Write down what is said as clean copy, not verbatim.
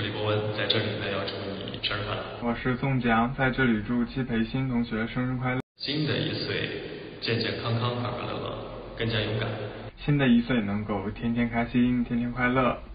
李博文，在这里呢要祝你生日快乐。 我是宋江，在这里祝戚培新同学生日快乐。 新的一岁，健健康康，快快乐乐，更加勇敢。 新的一岁能够天天开心，天天快乐。